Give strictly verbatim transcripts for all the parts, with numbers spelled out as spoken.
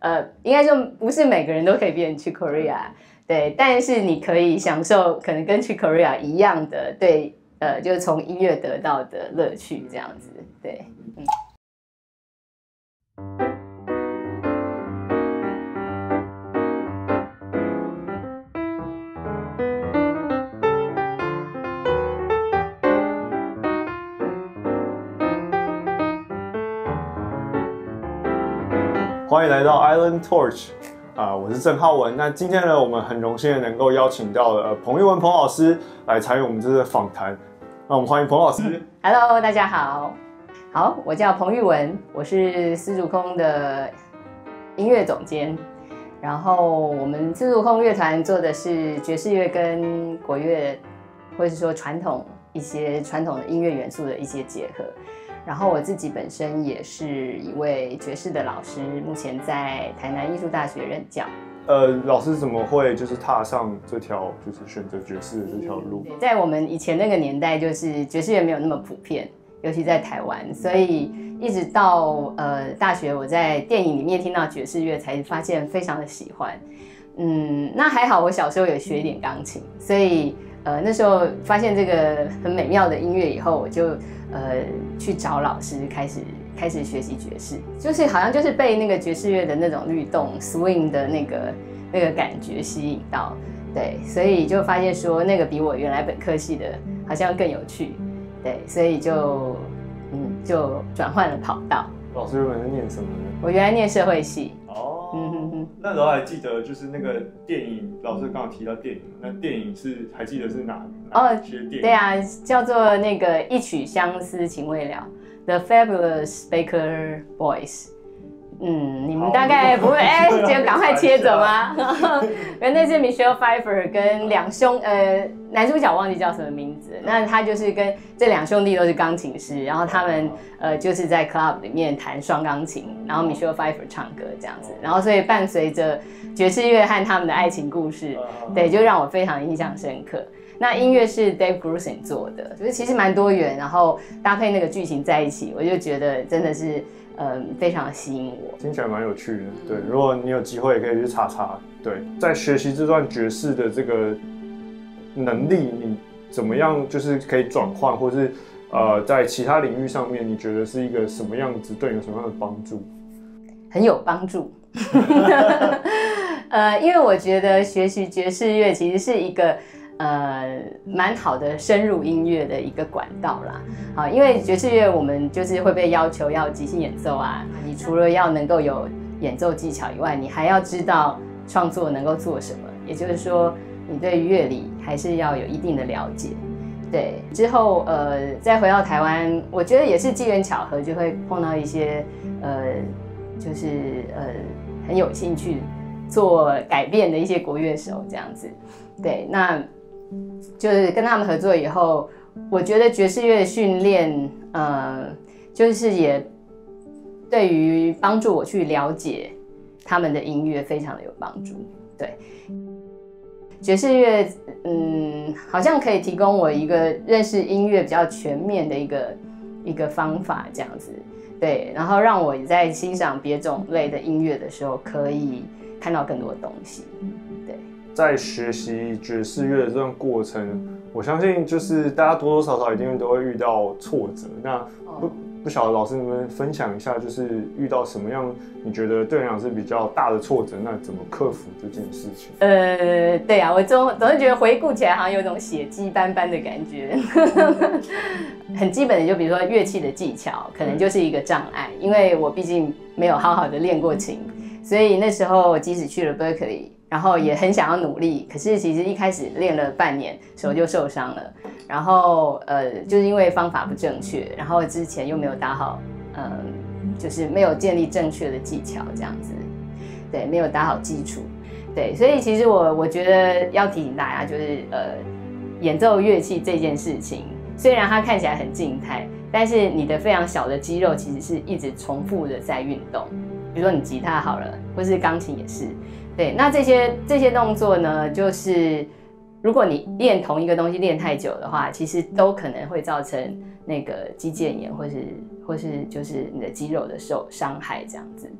呃，应该说不是每个人都可以变成 Chick Corea，对，但是你可以享受可能跟 Chick Corea 一样的，对，呃，就是从音乐得到的乐趣这样子，对，嗯。 欢迎来到 Island Torch 啊、呃，我是郑浩文。那今天呢，我们很荣幸的能够邀请到了、呃、彭玉文彭老师来参与我们这次的访谈。那我们欢迎彭老师。 Hello， 大家好。好，我叫彭玉文，我是丝竹空的音乐总监。然后我们丝竹空乐团做的是爵士乐跟国乐，或是说传统一些传统的音乐元素的一些结合。然后我自己本身也是一位爵士的老师，目前在台南艺术大学任教。 呃，老师怎么会就是踏上这条就是选择爵士的这条路？ 在我们以前那个年代，就是爵士乐没有那么普遍，尤其在台湾，所以一直到呃大学，我在电影里面听到爵士乐，才发现非常的喜欢。嗯，那还好，我小时候有学一点钢琴，所以呃那时候发现这个很美妙的音乐以后，我就呃去找老师开始。开始学习爵士，就是好像就是被那个爵士乐的那种律动 swing 的那个那个感觉吸引到，对，所以就发现说那个比我原来本科系的好像更有趣，对，所以就嗯就转换了跑道。 老师原本是念什么呢？ 我原来念社会系。 哦，嗯哼哼。那时候还记得就是那个电影，老师刚刚提到电影，那电影是还记得是哪哪些电影？ 对啊，叫做那个一曲相思情未了。The Fabulous Baker Boys， 嗯，你们大概不会哎，就赶快切走吗？原来是 Michelle Pfeiffer 跟两兄，呃，男主角忘记叫什么名字，那他就是跟这两兄弟都是钢琴师，然后他们呃就是在 club 里面弹双钢琴，然后 Michelle Pfeiffer 唱歌这样子，然后所以伴随着爵士乐和他们的爱情故事，对，就让我非常印象深刻。那音乐是 Dave Grusin 做的，就是其实蛮多元，然后搭配那个剧情在一起，我就觉得真的是嗯非常吸引我。 听起来蛮有趣的，对。如果你有机会，也可以去查查。对，在学习这段爵士的这个能力，你怎么样就是可以转换，或是呃在其他领域上面，你觉得是一个什么样子，对你有什么样的帮助？ 很有帮助。呃，因为我觉得学习爵士乐其实是一个。呃，蛮好的深入音乐的一个管道啦。好，因为爵士乐我们就是会被要求要即兴演奏啊，你除了要能够有演奏技巧以外，你还要知道创作能够做什么，也就是说，你对乐理还是要有一定的了解。对，之后呃再回到台湾，我觉得也是机缘巧合，就会碰到一些呃，就是呃很有兴趣做改变的一些国乐手这样子。对，那。就是跟他们合作以后，我觉得爵士乐训练，呃，就是也对于帮助我去了解他们的音乐非常的有帮助。对，爵士乐，嗯，好像可以提供我一个认识音乐比较全面的一个一个方法，这样子。对，然后让我在欣赏别种类的音乐的时候，可以看到更多的东西。对。 在学习爵士乐的这段过程，我相信就是大家多多少少一定都会遇到挫折。那不不晓得老师能不能分享一下，就是遇到什么样你觉得对你来讲是比较大的挫折，那怎么克服这件事情？ 呃，对啊，我总总是觉得回顾起来好像有种血迹斑斑的感觉。很基本的，就比如说乐器的技巧，可能就是一个障碍，因为我毕竟没有好好的练过琴，所以那时候即使去了 Berkeley。然后也很想要努力，可是其实一开始练了半年，手就受伤了。然后呃，就是因为方法不正确，然后之前又没有打好，嗯，就是没有建立正确的技巧，这样子，对，没有打好基础，对，所以其实我我觉得要提醒大家，就是呃，演奏乐器这件事情，虽然它看起来很静态，但是你的非常小的肌肉其实是一直重复的在运动。比如说你吉他好了，或是钢琴也是。对，那这些这些动作呢，就是如果你练同一个东西练太久的话，其实都可能会造成那个肌腱炎，或是或是就是你的肌肉的受伤害这样子。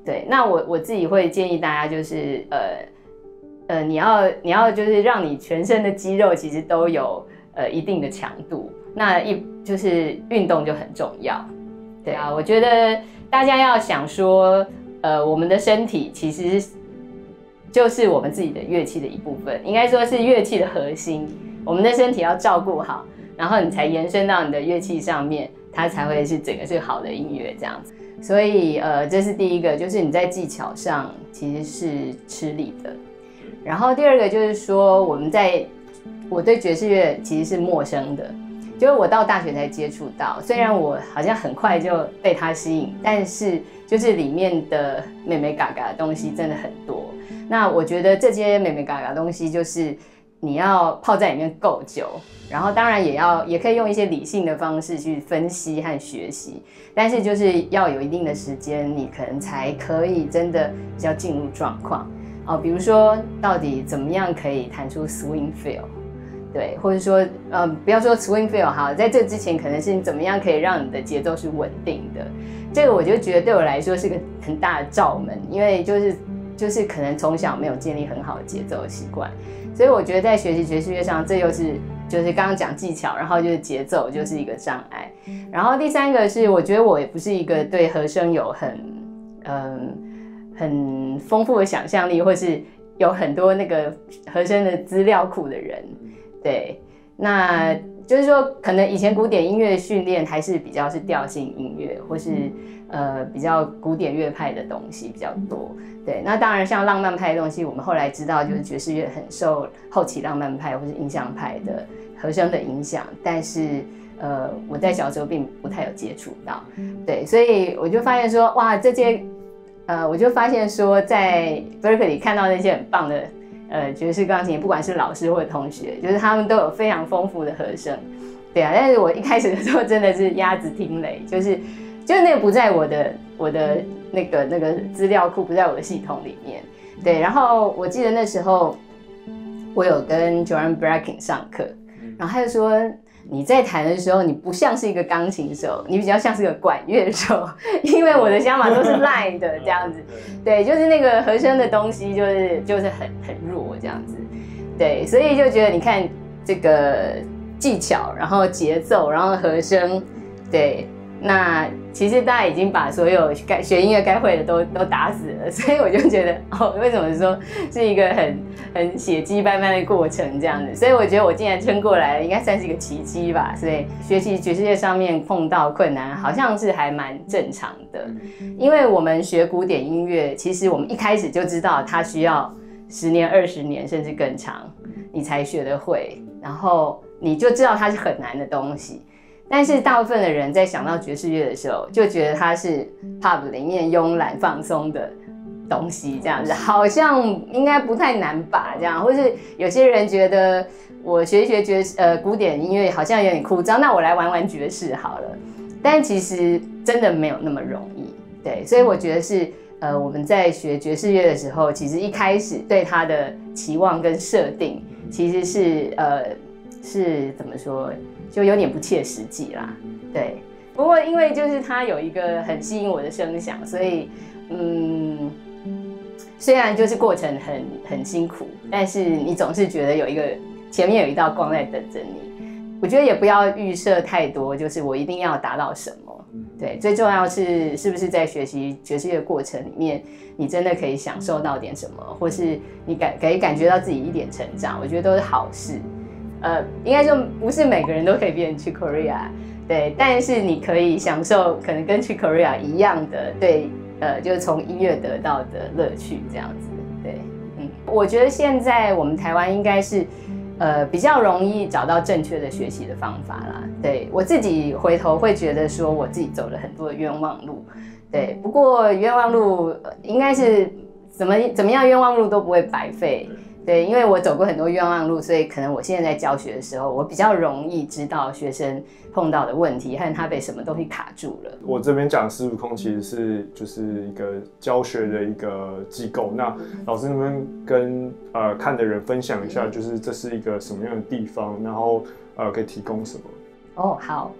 对，那我我自己会建议大家就是呃呃，你要你要就是让你全身的肌肉其实都有呃一定的强度，那一就是运动就很重要。对啊，我觉得大家要想说，呃，我们的身体其实就是我们自己的乐器的一部分，应该说是乐器的核心。我们的身体要照顾好，然后你才延伸到你的乐器上面，它才会是整个是好的音乐这样子。所以呃，这是第一个，就是你在技巧上其实是吃力的。然后第二个就是说，我们在我对爵士乐其实是陌生的。就是我到大学才接触到，虽然我好像很快就被它吸引，但是就是里面的美美嘎嘎的东西真的很多。那我觉得这些美美嘎嘎的东西，就是你要泡在里面够久，然后当然也要也可以用一些理性的方式去分析和学习，但是就是要有一定的时间，你可能才可以真的比较进入状况哦。比如说，到底怎么样可以弹出 swing feel？对，或者说，嗯，不要说 swing feel 好，在这之前可能是你怎么样可以让你的节奏是稳定的。这个我就觉得对我来说是个很大的罩门，因为就是就是可能从小没有建立很好的节奏的习惯，所以我觉得在学习爵士乐上，这又是就是刚刚讲技巧，然后就是节奏就是一个障碍。然后第三个是，我觉得我也不是一个对和声有很嗯很丰富的想象力，或是有很多那个和声的资料库的人。对，那就是说，可能以前古典音乐训练还是比较是调性音乐，或是呃比较古典乐派的东西比较多。对，那当然像浪漫派的东西，我们后来知道就是爵士乐很受后期浪漫派或是印象派的和声的影响，但是呃我在小时候并不太有接触到。对，所以我就发现说，哇，这些呃我就发现说，在 Berkeley 看到那些很棒的。呃，爵士钢琴，不管是老师或者同学，就是他们都有非常丰富的和声，对啊。但是我一开始的时候真的是鸭子听雷，就是就是那个不在我的我的那个那个资料库，不在我的系统里面，对。然后我记得那时候我有跟 Joan Bracken 上课，然后他就说，你在弹的时候，你不像是一个钢琴手，你比较像是个管乐手，因为我的想法都是 line 的这样子，对，就是那个和声的东西就是就是很很弱这样子，对，所以就觉得你看这个技巧，然后节奏，然后和声，对，那其实大家已经把所有该学音乐该会的都都打死了，所以我就觉得哦，为什么说是一个很很血迹斑斑的过程这样子？所以我觉得我竟然撑过来了，应该算是一个奇迹吧。所以学习爵士乐上面碰到困难，好像是还蛮正常的。因为我们学古典音乐，其实我们一开始就知道它需要十年、二十年甚至更长，你才学得会，然后你就知道它是很难的东西。但是大部分的人在想到爵士乐的时候，就觉得它是 pub 里面慵懒放松的东西，这样子好像应该不太难吧？这样，或是有些人觉得我学一学爵士呃古典音乐好像有点枯燥，那我来玩玩爵士好了。但其实真的没有那么容易，对，所以我觉得是呃我们在学爵士乐的时候，其实一开始对它的期望跟设定，其实是呃是怎么说？就有点不切实际啦，对。不过因为就是它有一个很吸引我的声响，所以嗯，虽然就是过程很很辛苦，但是你总是觉得有一个前面有一道光在等着你。我觉得也不要预设太多，就是我一定要达到什么。对，最重要是是不是在学习爵士乐过程里面，你真的可以享受到点什么，或是你感可以感觉到自己一点成长，我觉得都是好事。呃，应该说不是每个人都可以变成 Chick Corea， 对，但是你可以享受可能跟 Chick Corea 一样的，对，呃，就是从音乐得到的乐趣这样子，对，嗯，我觉得现在我们台湾应该是，呃，比较容易找到正确的学习的方法啦，对我自己回头会觉得说我自己走了很多的冤枉路，对，不过冤枉路应该是怎么怎么样冤枉路都不会白费。对，因为我走过很多冤枉路，所以可能我现在在教学的时候，我比较容易知道学生碰到的问题和他被什么东西卡住了。 我这边讲师傅空其实是就是一个教学的一个机构，那老师能不能跟呃看的人分享一下，就是这是一个什么样的地方，然后呃可以提供什么？ 哦，好，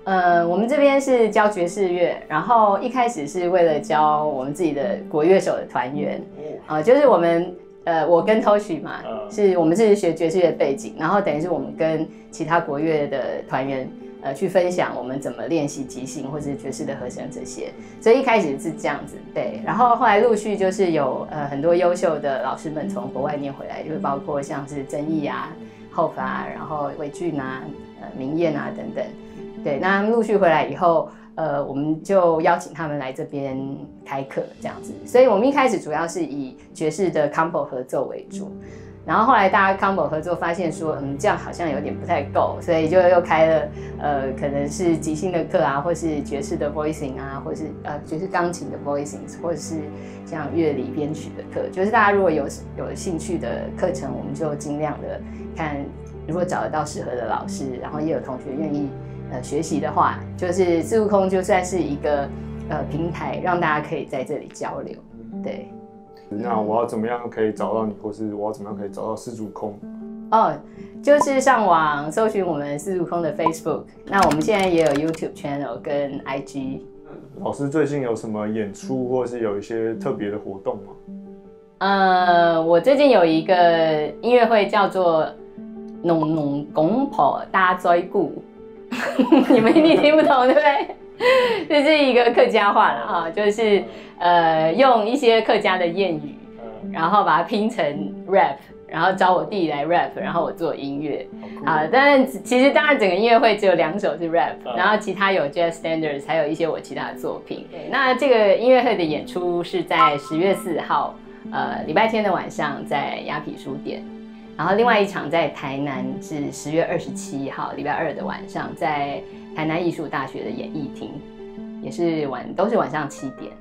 呃，我们这边是教爵士乐，然后一开始是为了教我们自己的国乐手的团员，啊、呃，就是我们呃，我跟 Toshi 嘛，是我们是学爵士乐背景，然后等于是我们跟其他国乐的团员呃去分享我们怎么练习即兴或是爵士的和声这些，所以一开始是这样子，对，然后后来陆续就是有呃很多优秀的老师们从国外念回来，就是包括像是曾毅啊、后发，然后韦俊啊、呃明燕啊等等。对，那他们陆续回来以后，呃，我们就邀请他们来这边开课这样子。所以我们一开始主要是以爵士的 combo 合奏为主，然后后来大家 combo 合作发现说，嗯，这样好像有点不太够，所以就又开了呃，可能是即兴的课啊，或是爵士的 voicing 啊，或是呃爵士钢琴的 voicing， 或者是像乐理编曲的课。就是大家如果有有兴趣的课程，我们就尽量的看，如果找得到适合的老师，然后也有同学愿意。呃，学习的话，就是自助空就算是一个呃平台，让大家可以在这里交流。对， 那我要怎么样可以找到你，或是我要怎么样可以找到自助空？ 哦，就是上网搜寻我们自助空的 Facebook， 那我们现在也有 YouTube channel 跟 I G。 老师最近有什么演出，或是有一些特别的活动吗？ 呃，我最近有一个音乐会叫做“农农公婆大追故”。你们一定听不懂，对不对？这是一个客家话了啊，就是呃用一些客家的谚语，然后把它拼成 rap， 然后找我弟来 rap， 然后我做音乐啊。但其实当然整个音乐会只有两首是 rap， 然后其他有 jazz standards， 还有一些我其他的作品。那这个音乐会的演出是在十月四号，呃礼拜天的晚上在雅痞书店。然后另外一场在台南是十月二十七号礼拜二的晚上，在台南艺术大学的演艺厅，也是晚都是晚上七点。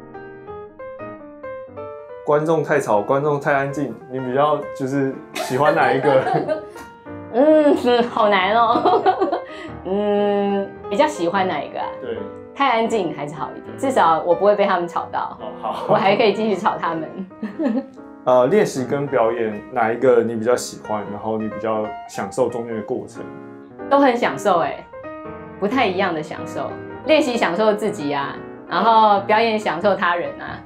观众太吵，观众太安静，你比较就是喜欢哪一个？ 嗯，好难哦。嗯，比较喜欢哪一个啊？ 对， 太安静还是好一点，至少我不会被他们吵到， 哦、好， 我还可以继续吵他们。 呃，练习跟表演哪一个你比较喜欢？然后你比较享受中间的过程？ 都很享受哎，不太一样的享受。练习享受自己啊，然后表演享受他人啊。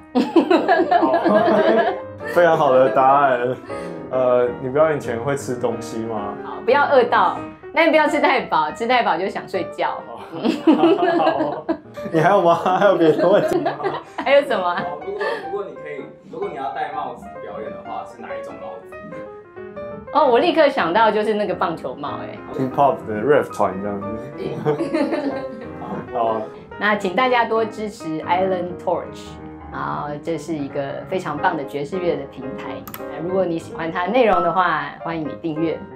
非常好的答案。呃，你表演前会吃东西吗？ 好，不要饿到，但不要吃太饱，吃太饱就想睡觉。 好，你还有吗？还有别的问题吗？ 还有什么？ 如果如果你可以，如果你要戴帽子表演的话，是哪一种帽子？ 哦，我立刻想到就是那个棒球帽，哎 ，Hip Hop 的 rap 团这样子。好， 那请大家多支持 Island Torch， 啊，这是一个非常棒的爵士乐的平台。如果你喜欢它的内容的话，欢迎你订阅。